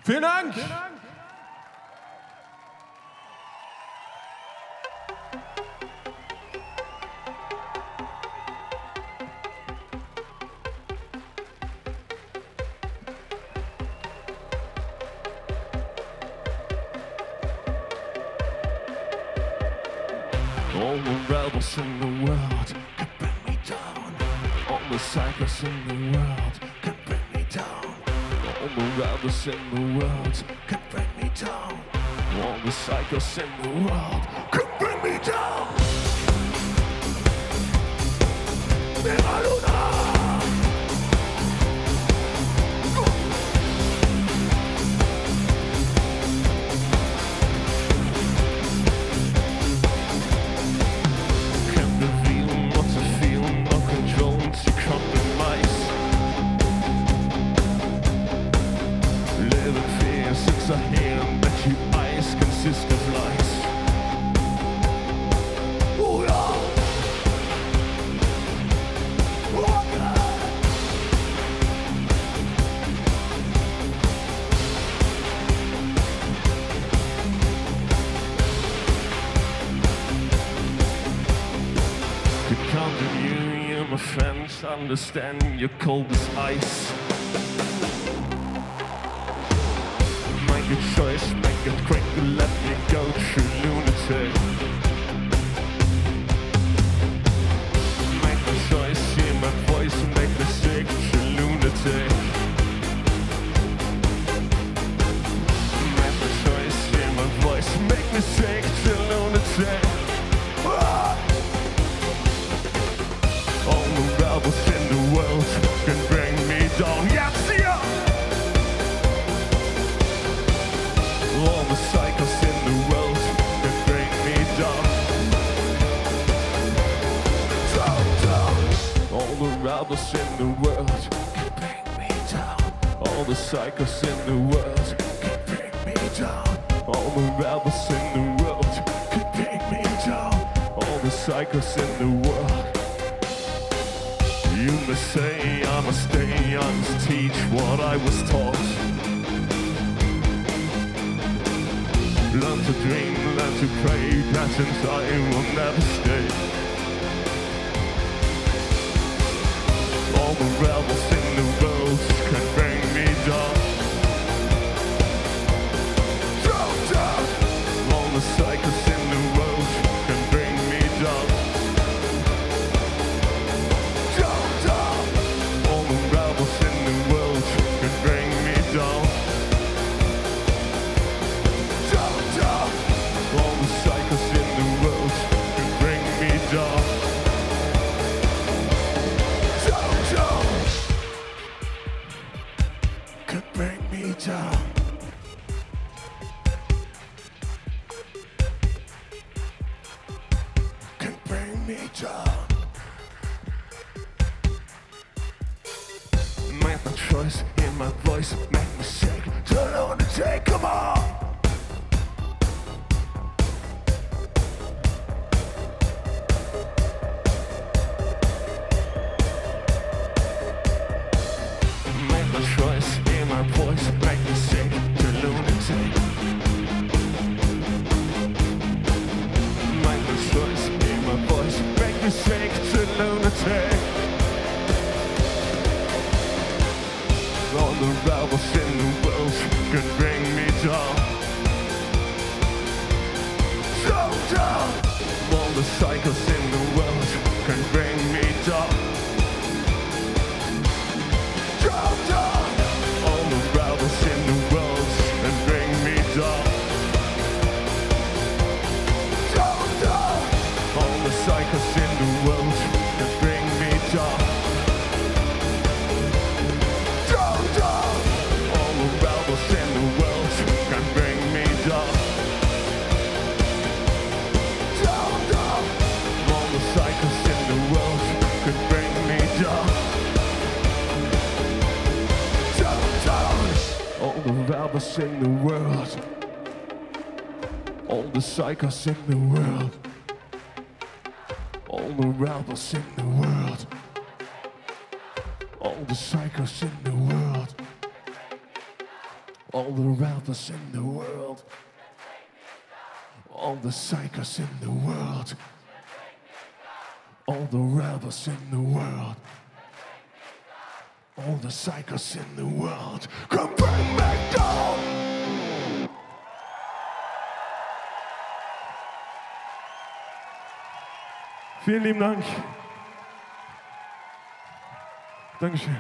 Vielen Dank! All the rebels in the world can bring me down. All the psychos in the world can bring me down. All the rebels in the world can bring me down. All the psychos in the world can bring me down. Viva Luna! A hand that you eyes consist of lies. Oh yeah. Oh yeah. To count on you, you're my friends. Understand you're cold as ice. Make a choice, make it quick, let me go through lunatic. Make a choice, hear my voice, make me sick to lunatic. Make a choice, hear my voice, make me sick to lunatic. All the rebels in the world can bring me down. Yeah, see ya! All the psychos in the world can bring me down. All the rebels in the world can bring me down. All the psychos in the world can bring me down. All the rebels in the world can bring me down. All the psychos in the world. You must say I must stay, I must teach what I was taught. Learn to dream, learn to pray, passions I will never stay. All the rebels in the world can bring me down. All the psychos in the world can bring me down. All the rebels in the world can bring me down. All the psychos in the world can bring me down. Can bring me down. Can bring me down. Make my choice, hear my voice, make me sick. Turn on the take, come on. Choice, hear my voice, make me sick to lunatic. Make the choice, hear my voice, make me sick to lunatic. All the rebels in the world can bring me down. So down. All the psychos in the world can bring me down. All the rebels in the world and bring me down. All the psychos in the world and bring me down. All the rebels in the world can bring me down. All the psychos in the world can bring me down. All the rebels in the world, all the psychos in the world, all the rebels in the world, all the psychos in the world, All the rappers in the world, all the psychos in the world, all the rappers in the world, all the psychos in the world, come bring me down! Vielen lieben Dank. Dankeschön.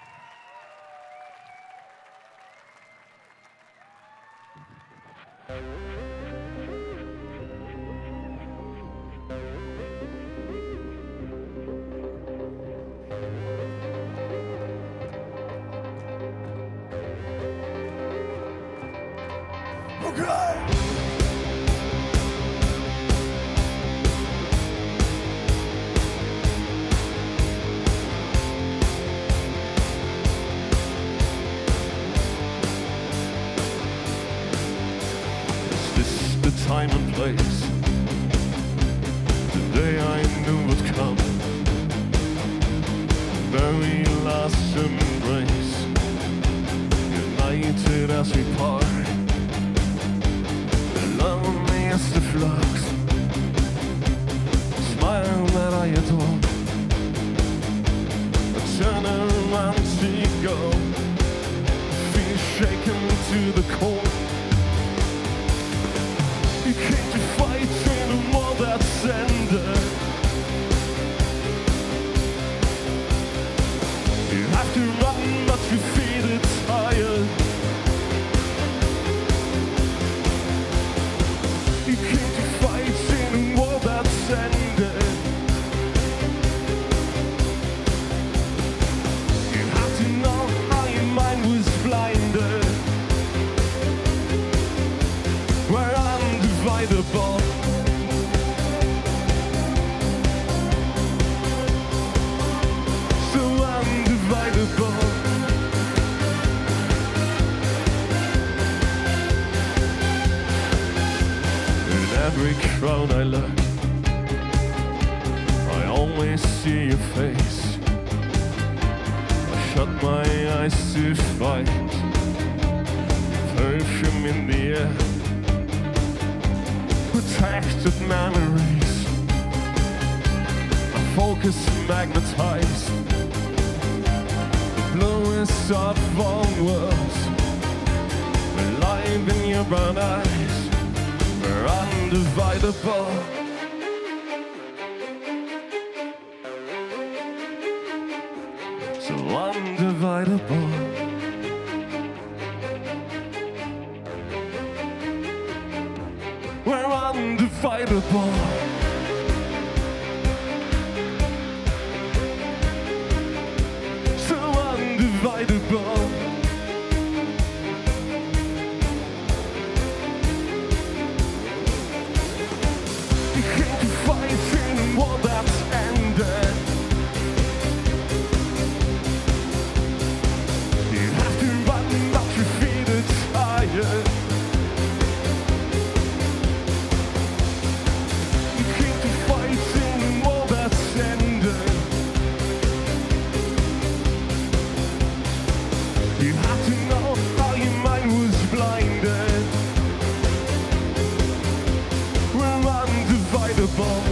Okay. Time and place, the day I knew would come, very last embrace, united as we part, lonely as the flux, smile that I adore, I turn around to go, feel shaken to the core. You came to fight in a war that's ended. You have to run, but your feet are tired. You came to fight in a war that's ended. You have to know how your mind was blinded. Where undividable. So undividable. In every crowd I look, I always see your face. I shut my eyes to fight. Perfume in the air, protected memories, my focus magnetized, the bluest of all worlds, alive in your brown eyes, we're undividable. So undividable. We're undividable. So undividable. You came to fight in a war that's ended. You have to run, but your feet are tired. You have to know how your mind was blinded. We're undividable.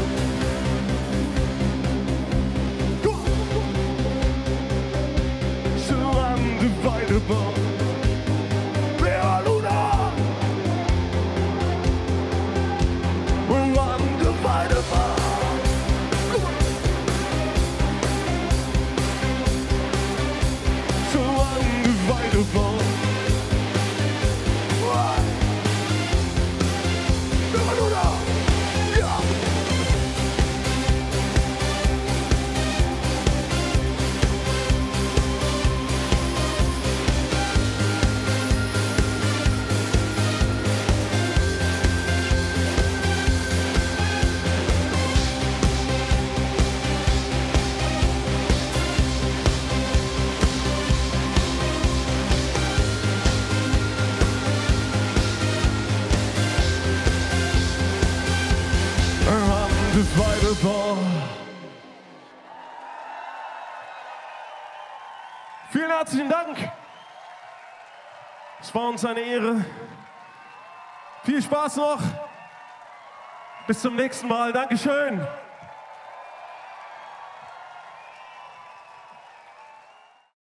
Go on. So undividable. Viva Luna! We're undividable. Go on. So undividable. Undividable. Vielen herzlichen Dank. Es war uns eine Ehre. Viel Spaß noch. Bis zum nächsten Mal. Dankeschön.